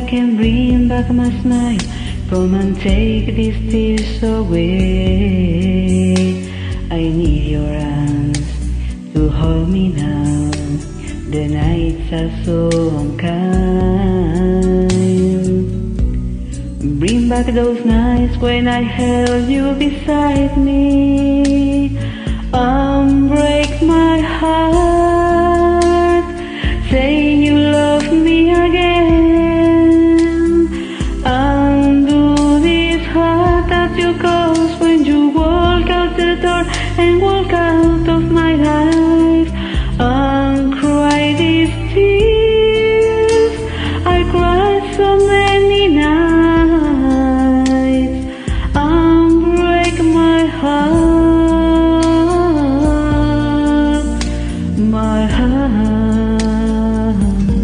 can bring back my smile. Come and take these tears away. I need your arms to hold me now. The nights are so unkind. Bring back those nights when I held you beside me. Break my heart. Say you love me again. Undo this heart that you close when you walk out the door and walk out of my life. Cry these tears. I cried so many nights. Break my heart, my heart.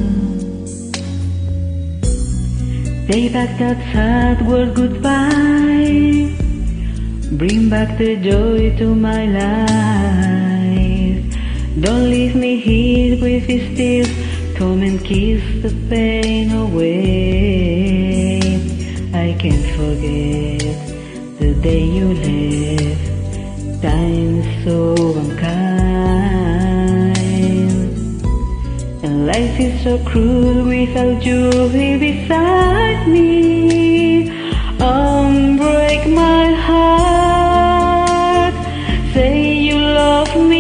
Take back that sad word goodbye. Bring back the joy to my life. Don't leave me here with these tears. Come and kiss the pain away. I can't forget the day you left. Time's so unkind, and life is so cruel without you here beside me. Break my heart. Say you love me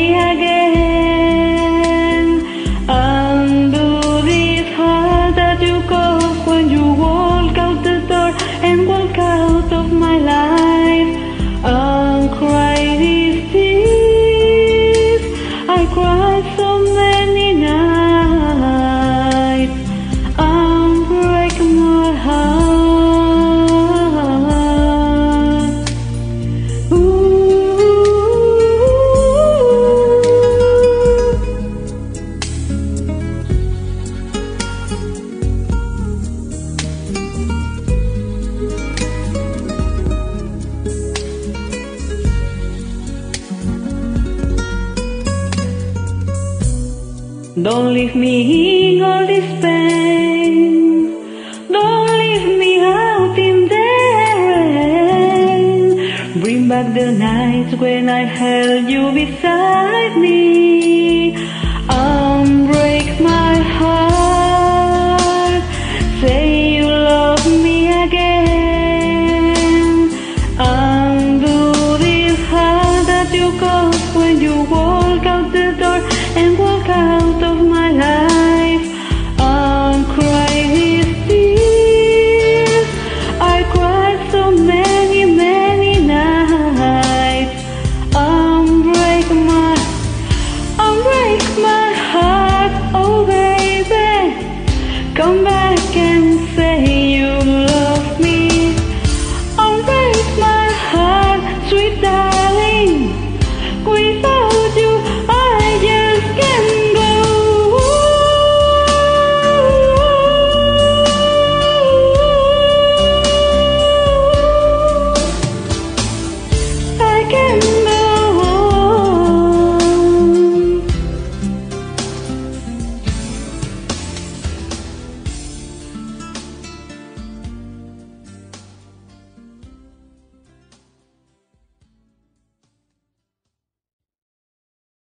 again. Undo this heart that you caused when you walk out the door and walk out of my life. Cry these tears. I cried so many nights. Break my heart. Ooh. Don't leave me in all this pain. Don't leave me out in the rain. Bring back the nights when I held you beside me. Break my heart. Say you love me again. Undo this heart that you caused when you walk out the door and walk out of my life. Cry these tears. I cried so many, many nights. Break my heart. Oh baby, come back.